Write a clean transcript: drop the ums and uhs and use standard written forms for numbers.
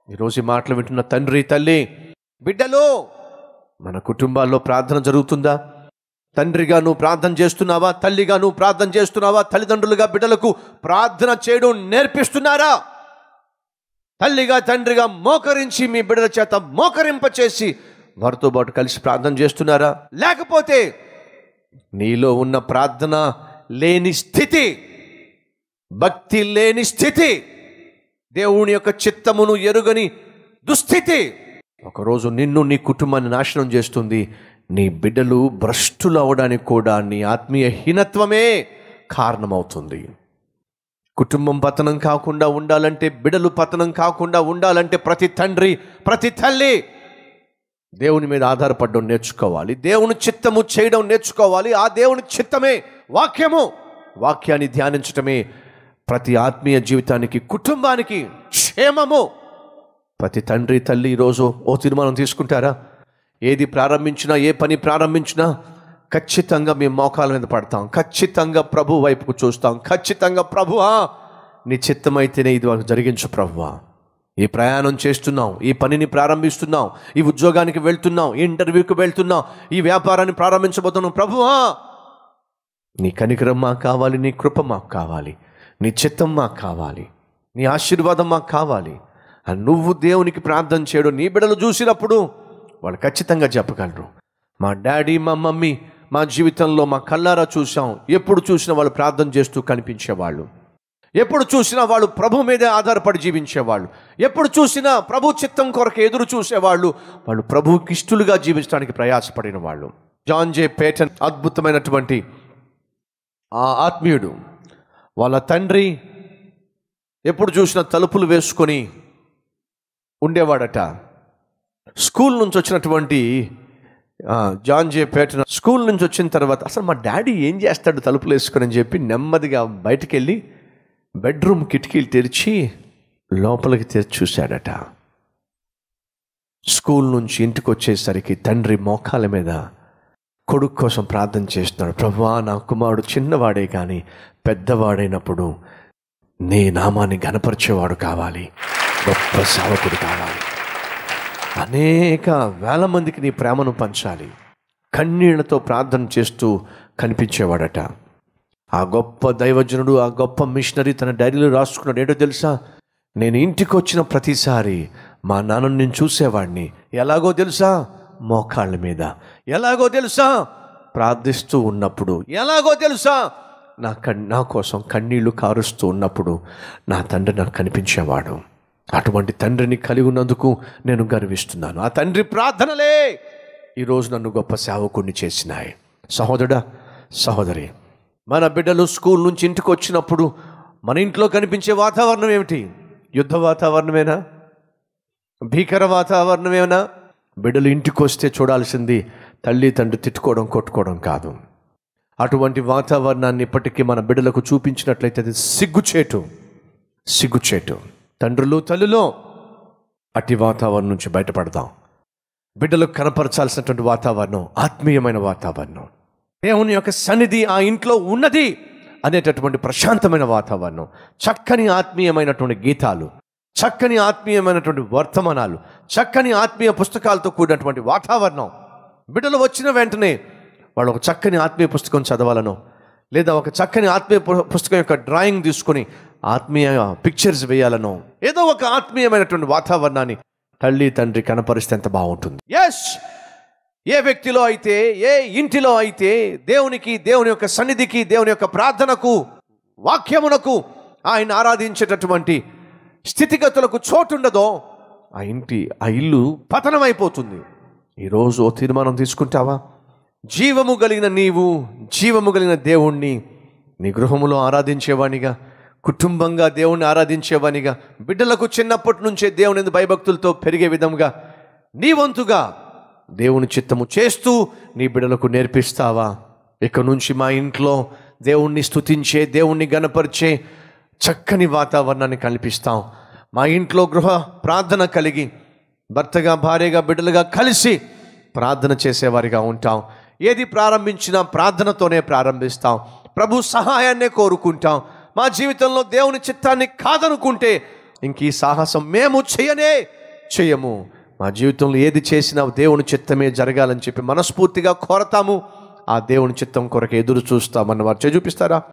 ఈరోజు ఈ మాటలు వింటున్న తండ్రి, తల్లి, బిడ్డలు, మన కుటుంబాల్లో ప్రార్థన జరుగుతుందా? తండ్రిగా నువ్వు ప్రార్థన చేస్తున్నావా? తల్లిగా నువ్వు ప్రార్థన చేస్తున్నావా? తల్లిదండ్రులుగా బిడ్డలకు ప్రార్థన చేయడం నేర్పిస్తున్నారా? తల్లిగా తండ్రిగా మోకరించి మీ బిడ్డల చేత మోకరింపచేసి వారితో పాటు కలిసి ప్రార్థన చేస్తున్నారా? లేకపోతే నీలో ఉన్న ప్రార్థన లేని స్థితి, భక్తి లేని స్థితి, దేవుని యొక్క చిత్తమును ఎరుగని దుస్థితి ఒకరోజు నిన్ను, నీ కుటుంబాన్ని నాశనం చేస్తుంది. నీ బిడ్డలు భ్రష్టులు అవడానికి కూడా నీ ఆత్మీయ హీనత్వమే కారణమవుతుంది. కుటుంబం పతనం కాకుండా ఉండాలంటే, బిడ్డలు పతనం కాకుండా ఉండాలంటే ప్రతి తండ్రి, ప్రతి తల్లి దేవుని మీద ఆధారపడడం నేర్చుకోవాలి. దేవుని చిత్తము చేయడం నేర్చుకోవాలి. ఆ దేవుని చిత్తమే వాక్యము. వాక్యాన్ని ధ్యానించటమే ప్రతి ఆత్మీయ జీవితానికి, కుటుంబానికి క్షేమము. ప్రతి తండ్రి, తల్లి ఈరోజు ఓ తీర్మానం తీసుకుంటారా? ఏది ప్రారంభించినా, ఏ పని ప్రారంభించినా ఖచ్చితంగా మేము మోకాల మీద పడతాం, ఖచ్చితంగా ప్రభు వైపుకు చూస్తాం, ఖచ్చితంగా ప్రభువా నీ చిత్తమైతేనే ఇది జరిగించు ప్రభువా. ఈ ప్రయాణం చేస్తున్నాం, ఈ పనిని ప్రారంభిస్తున్నాం, ఈ ఉద్యోగానికి వెళ్తున్నాం, ఈ ఇంటర్వ్యూకి వెళ్తున్నాం, ఈ వ్యాపారాన్ని ప్రారంభించబోతున్నాం, ప్రభువా నీ కనికరం మాకు కావాలి, నీ కృప మాకు కావాలి, నీ చిత్తం మాకు కావాలి, నీ ఆశీర్వాదం మాకు కావాలి అని నువ్వు దేవునికి ప్రార్థన చేయడం నీ బిడ్డలు చూసినప్పుడు వాళ్ళు ఖచ్చితంగా చెప్పగలరు, మా డాడీ, మా మమ్మీ మా జీవితంలో మా కళ్ళారా చూసాం. ఎప్పుడు చూసినా వాళ్ళు ప్రార్థన చేస్తూ కనిపించేవాళ్ళు, ఎప్పుడు చూసినా వాళ్ళు ప్రభు మీదే ఆధారపడి జీవించేవాళ్ళు, ఎప్పుడు చూసినా ప్రభు చిత్తం కొరకు ఎదురు చూసేవాళ్ళు, వాళ్ళు ప్రభువుకి ఇష్టలుగా జీవించడానికి ప్రయాసపడిన వాళ్ళు. జాన్ జే పేటన్ అద్భుతమైనటువంటి ఆ ఆత్మీయుడు. వాళ్ళ తండ్రి ఎప్పుడు చూసినా తలుపులు వేసుకొని ఉండేవాడట. స్కూల్ నుంచి వచ్చినటువంటి జాన్ జే పేటన్ స్కూల్ నుంచి వచ్చిన తర్వాత అసలు మా డాడీ ఏం చేస్తాడు తలుపులు వేసుకొని అని చెప్పి నెమ్మదిగా బయటికి వెళ్ళి బెడ్రూమ్ కిటికీలు తెరిచి లోపలికి తెరిచి చూశాడట. స్కూల్ నుంచి ఇంటికి వచ్చేసరికి తండ్రి మోకాల మీద కొడుకు కోసం ప్రార్థన చేస్తున్నాడు. ప్రభువా నా కుమారుడు చిన్నవాడే కానీ పెద్దవాడైనప్పుడు నీ నామాన్ని ఘనపరిచేవాడు కావాలి, గొప్ప సేవకుడు కావాలి, అనేక వేల మందికి నీ ప్రేమను పంచాలి. కన్నీళ్లతో ప్రార్థన చేస్తూ కనిపించేవాడట. ఆ గొప్ప దైవజనుడు, ఆ గొప్ప మిషనరీ తన డైరీలో రాసుకున్నాడు. ఏంటో తెలుసా? నేను ఇంటికి వచ్చిన ప్రతిసారి మా నాన్నను నేను చూసేవాడిని. ఎలాగో తెలుసా? మోకాళ్ళ మీద. ఎలాగో తెలుసా? ప్రార్థిస్తూ ఉన్నప్పుడు. ఎలాగో తెలుసా? నా కోసం కన్నీళ్లు కారుస్తూ ఉన్నప్పుడు నా తండ్రి నాకు కనిపించేవాడు. అటువంటి తండ్రిని కలిగి ఉన్నందుకు నేను గర్విస్తున్నాను. ఆ తండ్రి ప్రార్థనలే ఈరోజు నన్ను గొప్ప సేవకుడిని చేసినాయి. సహోదరుడా, సహోదరి, మన బిడ్డలు స్కూల్ నుంచి ఇంటికి వచ్చినప్పుడు మన ఇంట్లో కనిపించే వాతావరణం ఏమిటి? యుద్ధ వాతావరణమేనా? భీకర వాతావరణమేనా? బిడ్డలు ఇంటికి వస్తే చూడాల్సింది తల్లి తండ్రి తిట్టుకోవడం, కొట్టుకోవడం కాదు. అటువంటి వాతావరణాన్ని ఇప్పటికీ మన బిడ్డలకు చూపించినట్లయితే అది సిగ్గుచేటు. తండ్రులు, తల్లులు అట్టి వాతావరణం నుంచి బయటపడదాం. బిడ్డలకు కనపరచాల్సినటువంటి వాతావరణం ఆత్మీయమైన వాతావరణం, దేవుని యొక్క సన్నిధి ఆ ఇంట్లో ఉన్నది అనేటటువంటి ప్రశాంతమైన వాతావరణం, చక్కని ఆత్మీయమైనటువంటి గీతాలు, చక్కని ఆత్మీయమైనటువంటి వర్తమానాలు, చక్కని ఆత్మీయ పుస్తకాలతో కూడినటువంటి వాతావరణం. బిడ్డలు వచ్చిన వెంటనే వాళ్ళు ఒక చక్కని ఆత్మీయ పుస్తకం చదవాలనో, లేదా ఒక చక్కని ఆత్మీయ పుస్తకం యొక్క డ్రాయింగ్ తీసుకొని ఆత్మీయ పిక్చర్స్ వేయాలనో, ఏదో ఒక ఆత్మీయమైనటువంటి వాతావరణాన్ని తల్లి తండ్రి కనపరిస్తే ఎంత బాగుంటుంది. ఎస్, ఏ వ్యక్తిలో అయితే, ఏ ఇంటిలో అయితే దేవునికి, దేవుని యొక్క సన్నిధికి, దేవుని యొక్క ప్రార్థనకు, వాక్యమునకు, ఆయన ఆరాధించేటటువంటి స్థితిగతులకు చోటుండదో ఆ ఇల్లు పతనమైపోతుంది. ఈరోజు ఓ తీర్మానం తీసుకుంటావా? జీవము కలిగిన నీవు, జీవము కలిగిన దేవుణ్ణి నీ గృహములో ఆరాధించేవానిగా, కుటుంబంగా దేవుణ్ణి ఆరాధించేవానిగా, బిడ్డలకు చిన్నప్పటి నుంచే దేవుని భయభక్తులతో పెరిగే విధంగా నీ వంతుగా దేవుని చిత్తము చేస్తూ నీ బిడ్డలకు నేర్పిస్తావా? ఇక నుంచి మా ఇంట్లో దేవుణ్ణి స్తుతించే, దేవుణ్ణి గణపరిచే చక్కని వాతావరణాన్ని కల్పిస్తాం. మా ఇంట్లో గృహ ప్రార్థన కలిగి భర్తగా, భార్యగా, బిడ్డలుగా కలిసి ప్రార్థన చేసేవారిగా ఉంటాం. ఏది ప్రారంభించినా ప్రార్థనతోనే ప్రారంభిస్తాం. ప్రభు సహాయాన్నే కోరుకుంటాం. మా జీవితంలో దేవుని చిత్తాన్ని కాదనుకుంటే ఇంక ఈ సాహసం మేము చేయనే చేయము. మా జీవితంలో ఏది చేసినా దేవుని చిత్తమే జరగాలని చెప్పి మనస్ఫూర్తిగా కోరతాము. ఆ దేవుని చిత్తం కొరకు ఎదురు చూస్తామన్న వారు చూపిస్తారా?